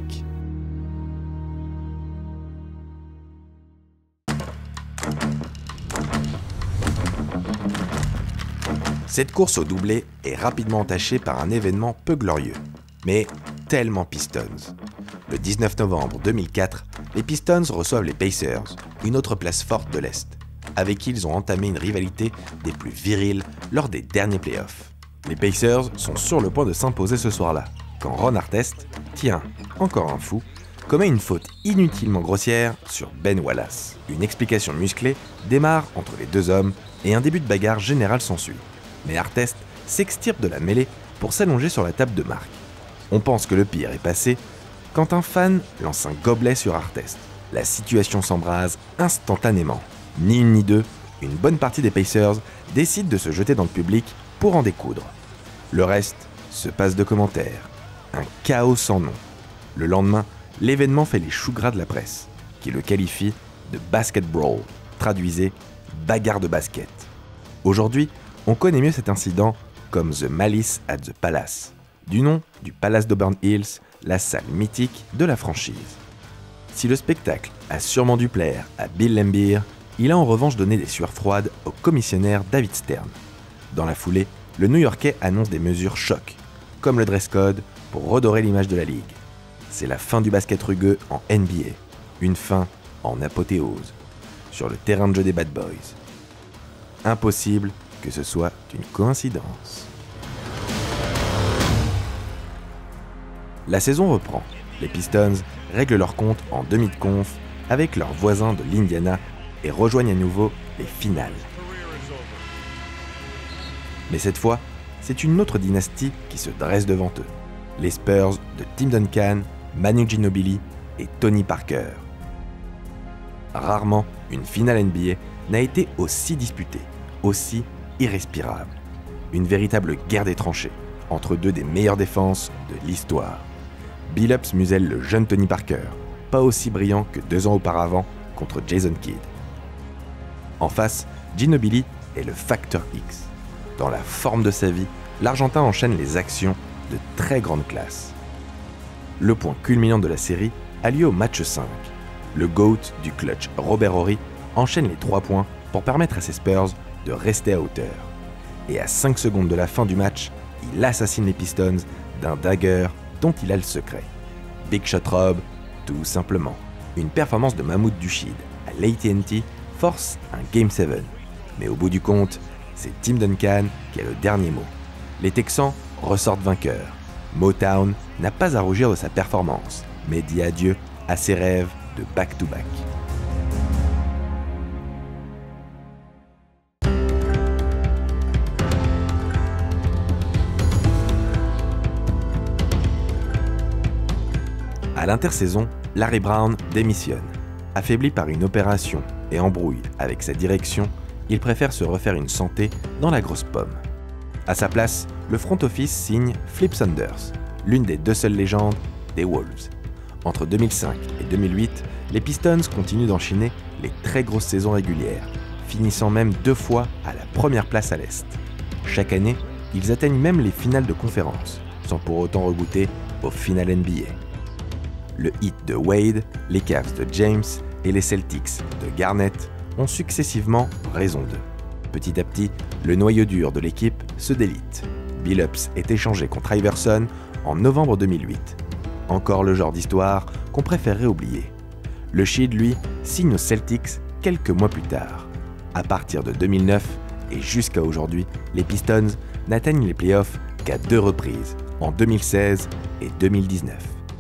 Cette course au doublé est rapidement entachée par un événement peu glorieux, mais tellement Pistons. Le 19 novembre 2004, les Pistons reçoivent les Pacers, une autre place forte de l'Est, avec qui ils ont entamé une rivalité des plus viriles lors des derniers playoffs. Les Pacers sont sur le point de s'imposer ce soir-là, quand Ron Artest, tiens, encore un fou, commet une faute inutilement grossière sur Ben Wallace. Une explication musclée démarre entre les deux hommes et un début de bagarre générale s'ensuit. Mais Artest s'extirpe de la mêlée pour s'allonger sur la table de marque. On pense que le pire est passé quand un fan lance un gobelet sur Artest. La situation s'embrase instantanément. Ni une ni deux, une bonne partie des Pacers décide de se jeter dans le public pour en découdre. Le reste se passe de commentaires. Un chaos sans nom. Le lendemain, l'événement fait les choux gras de la presse, qui le qualifie de basket brawl, traduisez bagarre de basket. Aujourd'hui, on connaît mieux cet incident comme The Malice at the Palace, du nom du Palace d'Auburn Hills, la salle mythique de la franchise. Si le spectacle a sûrement dû plaire à Bill Laimbeer, il a en revanche donné des sueurs froides au commissionnaire David Stern. Dans la foulée, le New-Yorkais annonce des mesures choc, comme le dress code pour redorer l'image de la ligue. C'est la fin du basket rugueux en NBA, une fin en apothéose, sur le terrain de jeu des Bad Boys. Impossible que ce soit une coïncidence. La saison reprend. Les Pistons règlent leur compte en demi de conf avec leurs voisins de l'Indiana et rejoignent à nouveau les finales. Mais cette fois, c'est une autre dynastie qui se dresse devant eux. Les Spurs de Tim Duncan, Manu Ginobili et Tony Parker. Rarement, une finale NBA n'a été aussi disputée, aussi irrespirable. Une véritable guerre des tranchées entre deux des meilleures défenses de l'histoire. Billups muselle le jeune Tony Parker, pas aussi brillant que 2 ans auparavant contre Jason Kidd. En face, Ginobili est le facteur X. Dans la forme de sa vie, l'Argentin enchaîne les actions de très grande classe. Le point culminant de la série a lieu au match 5. Le GOAT du clutch Robert Horry enchaîne les 3 points pour permettre à ses Spurs de rester à hauteur. Et à 5 secondes de la fin du match, il assassine les Pistons d'un dagger dont il a le secret. Big Shot Rob, tout simplement. Une performance de Mahmoud Dushid à l'AT&T force un Game 7. Mais au bout du compte, c'est Tim Duncan qui a le dernier mot. Les Texans ressortent vainqueurs. Motown n'a pas à rougir de sa performance, mais dit adieu à ses rêves de back-to-back. À l'intersaison, Larry Brown démissionne. Affaibli par une opération et embrouille avec sa direction, il préfère se refaire une santé dans la grosse pomme. À sa place, le front office signe Flip Saunders, l'une des 2 seules légendes des Wolves. Entre 2005 et 2008, les Pistons continuent d'enchaîner les très grosses saisons régulières, finissant même 2 fois à la première place à l'Est. Chaque année, ils atteignent même les finales de conférence, sans pour autant regoûter aux finales NBA. Le Heat de Wade, les Cavs de James et les Celtics de Garnett ont successivement raison d'eux. Petit à petit, le noyau dur de l'équipe se délite. Billups est échangé contre Iverson en novembre 2008. Encore le genre d'histoire qu'on préférerait oublier. Le Sheed, lui, signe aux Celtics quelques mois plus tard. À partir de 2009 et jusqu'à aujourd'hui, les Pistons n'atteignent les playoffs qu'à 2 reprises, en 2016 et 2019.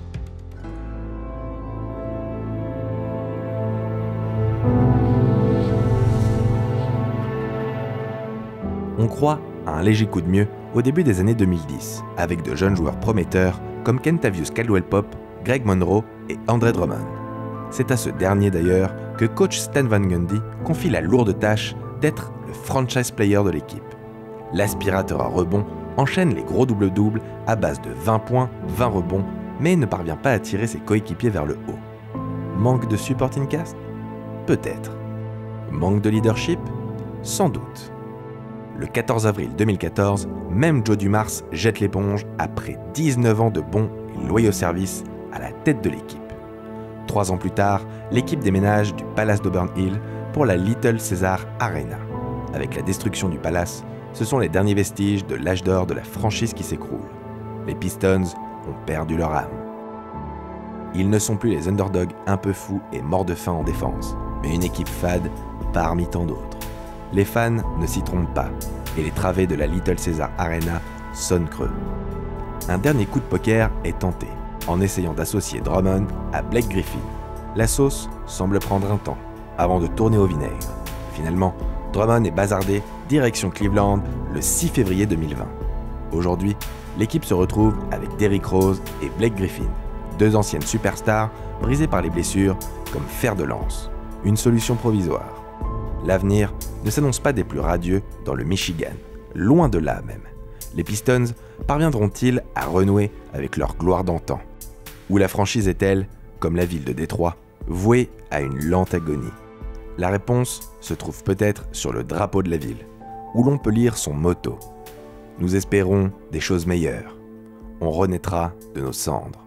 On croit à un léger coup de mieux au début des années 2010, avec de jeunes joueurs prometteurs comme Kentavious Caldwell-Pope, Greg Monroe et Andre Drummond. C'est à ce dernier d'ailleurs que coach Stan Van Gundy confie la lourde tâche d'être le franchise player de l'équipe. L'aspirateur à rebonds enchaîne les gros double-double à base de 20 points, 20 rebonds, mais ne parvient pas à tirer ses coéquipiers vers le haut. Manque de supporting cast ? Peut-être. Manque de leadership ? Sans doute. Le 14 avril 2014, même Joe Dumars jette l'éponge après 19 ans de bons et loyaux services à la tête de l'équipe. 3 ans plus tard, l'équipe déménage du Palace d'Auburn Hill pour la Little Caesars Arena. Avec la destruction du Palace, ce sont les derniers vestiges de l'âge d'or de la franchise qui s'écroule. Les Pistons ont perdu leur âme. Ils ne sont plus les underdogs un peu fous et morts de faim en défense, mais une équipe fade parmi tant d'autres. Les fans ne s'y trompent pas, et les travées de la Little Caesars Arena sonnent creux. Un dernier coup de poker est tenté, en essayant d'associer Drummond à Blake Griffin. La sauce semble prendre un temps, avant de tourner au vinaigre. Finalement, Drummond est bazardé direction Cleveland le 6 février 2020. Aujourd'hui, l'équipe se retrouve avec Derrick Rose et Blake Griffin, 2 anciennes superstars brisées par les blessures comme fer de lance. Une solution provisoire. L'avenir ne s'annonce pas des plus radieux dans le Michigan, loin de là même. Les Pistons parviendront-ils à renouer avec leur gloire d'antan ? Ou la franchise est-elle, comme la ville de Détroit, vouée à une lente agonie ? La réponse se trouve peut-être sur le drapeau de la ville, où l'on peut lire son motto. Nous espérons des choses meilleures. On renaîtra de nos cendres.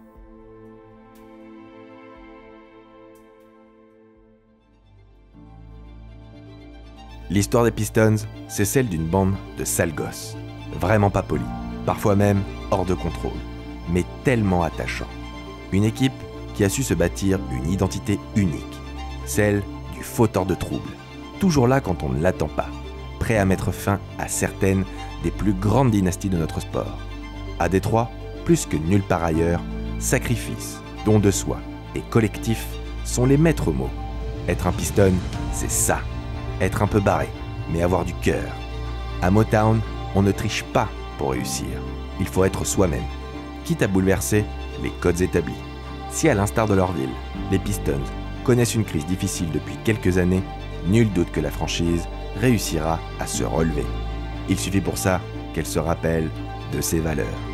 L'histoire des Pistons, c'est celle d'une bande de sales gosses, vraiment pas polis, parfois même hors de contrôle, mais tellement attachants. Une équipe qui a su se bâtir une identité unique, celle du fauteur de trouble, toujours là quand on ne l'attend pas, prêt à mettre fin à certaines des plus grandes dynasties de notre sport. À Détroit, plus que nulle part ailleurs, sacrifice, don de soi et collectif sont les maîtres mots. Être un Piston, c'est ça. Être un peu barré, mais avoir du cœur. À Motown, on ne triche pas pour réussir. Il faut être soi-même, quitte à bouleverser les codes établis. Si à l'instar de leur ville, les Pistons connaissent une crise difficile depuis quelques années, nul doute que la franchise réussira à se relever. Il suffit pour ça qu'elle se rappelle de ses valeurs.